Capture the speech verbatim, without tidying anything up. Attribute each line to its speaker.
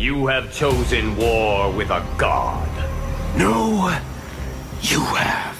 Speaker 1: You have chosen war with a god.
Speaker 2: No, you have.